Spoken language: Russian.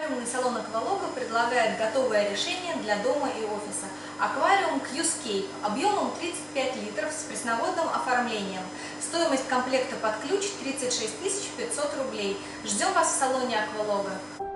Салон Аквалога предлагает готовое решение для дома и офиса. Аквариум Q-Scape объемом 35 литров с пресноводным оформлением. Стоимость комплекта под ключ 36 500 рублей. Ждем вас в салоне Аквалога.